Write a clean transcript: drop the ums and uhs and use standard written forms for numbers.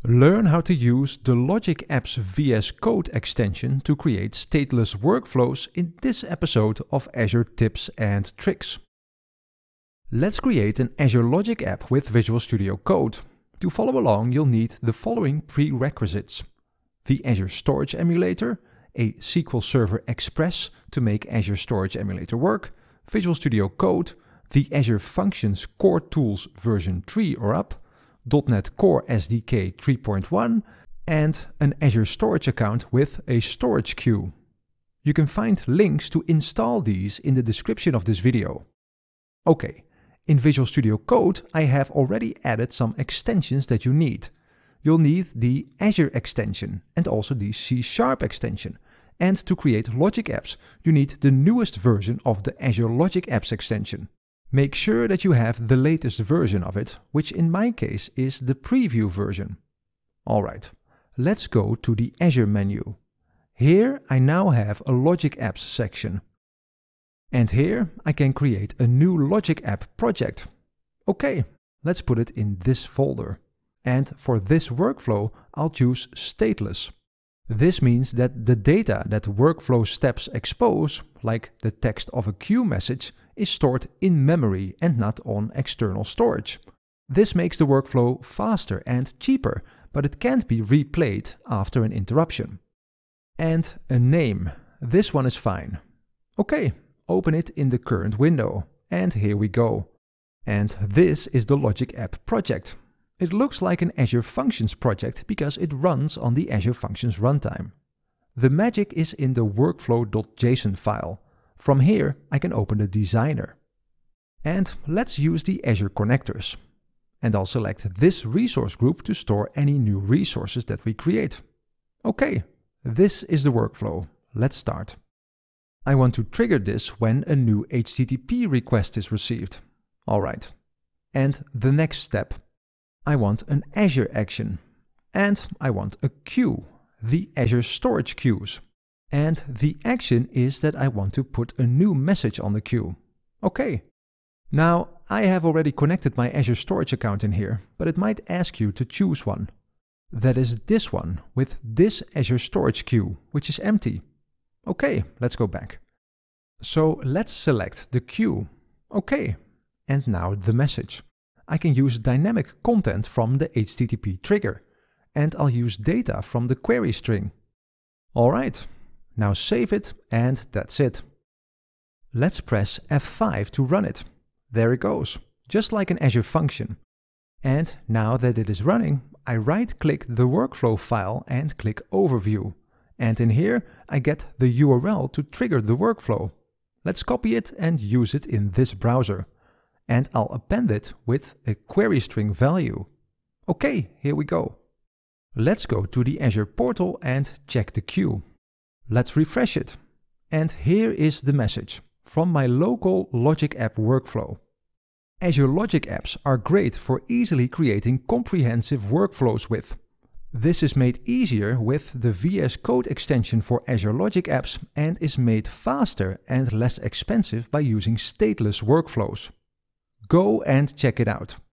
Learn how to use the Logic Apps VS Code extension to create stateless workflows in this episode of Azure Tips and Tricks. Let's create an Azure Logic app with Visual Studio Code. To follow along, you'll need the following prerequisites: the Azure Storage Emulator, a SQL Server Express to make Azure Storage Emulator work, Visual Studio Code, the Azure Functions Core Tools version 3 or up, .NET Core SDK 3.1, and an Azure Storage account with a storage queue. You can find links to install these in the description of this video. Okay, in Visual Studio Code I have already added some extensions that you need. You'll need the Azure extension and also the C# extension. And to create Logic Apps, you need the newest version of the Azure Logic Apps extension. Make sure that you have the latest version of it, which in my case is the preview version. Alright, let's go to the Azure menu. Here I now have a Logic Apps section. And here I can create a new Logic App project. Okay, let's put it in this folder. And for this workflow, I'll choose stateless. This means that the data that workflow steps expose, like the text of a queue message, is stored in memory and not on external storage. This makes the workflow faster and cheaper, but it can't be replayed after an interruption. And a name. This one is fine. Okay, open it in the current window. And here we go. And this is the Logic App project. It looks like an Azure Functions project because it runs on the Azure Functions runtime. The magic is in the workflow.json file. From here, I can open the designer. And let's use the Azure connectors. And I'll select this resource group to store any new resources that we create. Okay, this is the workflow. Let's start. I want to trigger this when a new HTTP request is received. Alright. And the next step. I want an Azure action. And I want a queue, the Azure Storage Queues. And the action is that I want to put a new message on the queue. Okay. Now, I have already connected my Azure Storage account in here, but it might ask you to choose one. That is this one, with this Azure Storage Queue, which is empty. Okay, let's go back. So let's select the queue. Okay. And now the message. I can use dynamic content from the HTTP trigger. And I'll use data from the query string. Alright. Now save it, and that's it. Let's press F5 to run it. There it goes, just like an Azure function. And now that it is running, I right-click the workflow file and click Overview. And in here, I get the URL to trigger the workflow. Let's copy it and use it in this browser. And I'll append it with a query string value. Okay, here we go. Let's go to the Azure portal and check the queue. Let's refresh it. And here is the message from my local Logic App workflow. Azure Logic Apps are great for easily creating comprehensive workflows with. This is made easier with the VS Code extension for Azure Logic Apps and is made faster and less expensive by using stateless workflows. Go and check it out.